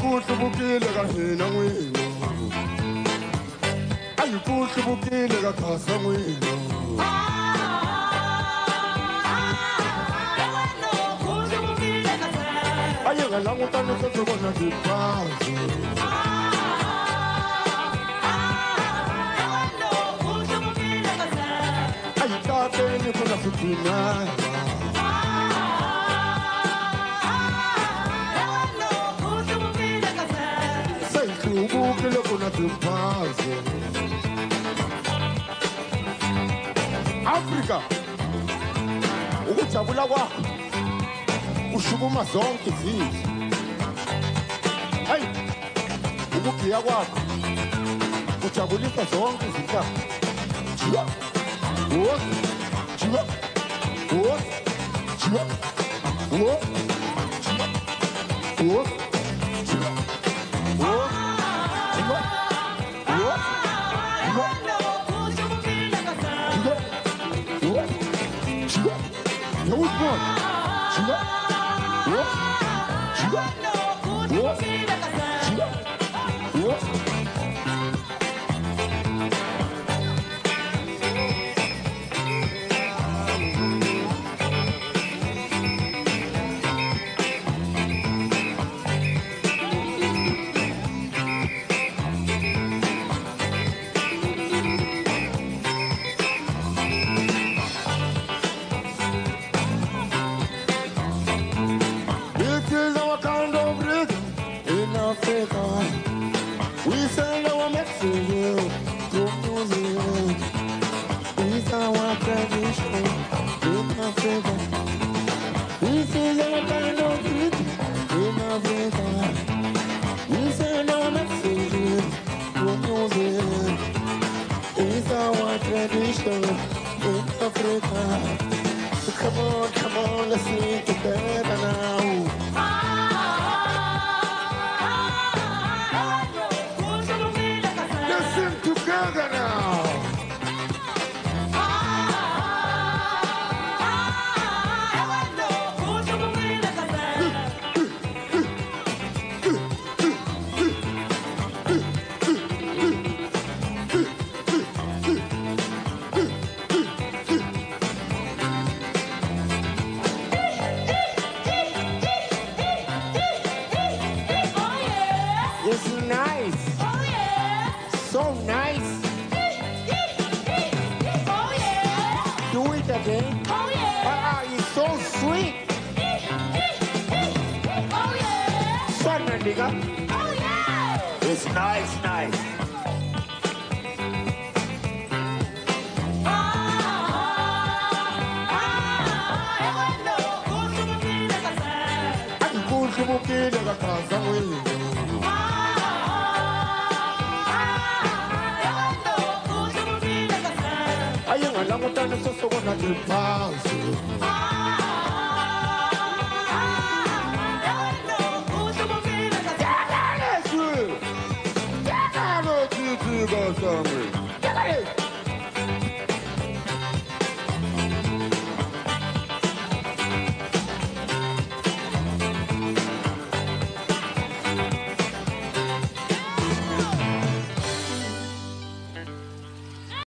Ayikuhle bukile kahina ngwino. Ayikuhle bukile kakhasa ngwino. Ayingalangutana sesibona ziphansi. Ayithatheni khona sidinala. Sayihlubuke khona ziphansi. Africa, ukujabula kwakho ushukuma zonke izizwe. Hayi, ukugiya kwakho ujabulisa zonke izinhlanga. Jiwa, wo, jiwa, wo, jiwa, wo, jiwa, wo, jiwa, wo, jiwa, wo, jiwa. You was born. Jiwa, wo, jiwa, wo, jiwa, wo. We send our message through music. It's our tradition in Africa. We send our kind of rhythm in Africa. We send our message through music. It's our tradition in Africa. So come on, let's sing together now. Together now. It's nice. Oh yeah. So nice. Oh yeah. Do it again. Oh yeah. It's so sweet. Oh yeah. Fun, nigga. Oh yeah. It's nice, nice. Ayang alam mo tayo sa sobrang nagpapalsi.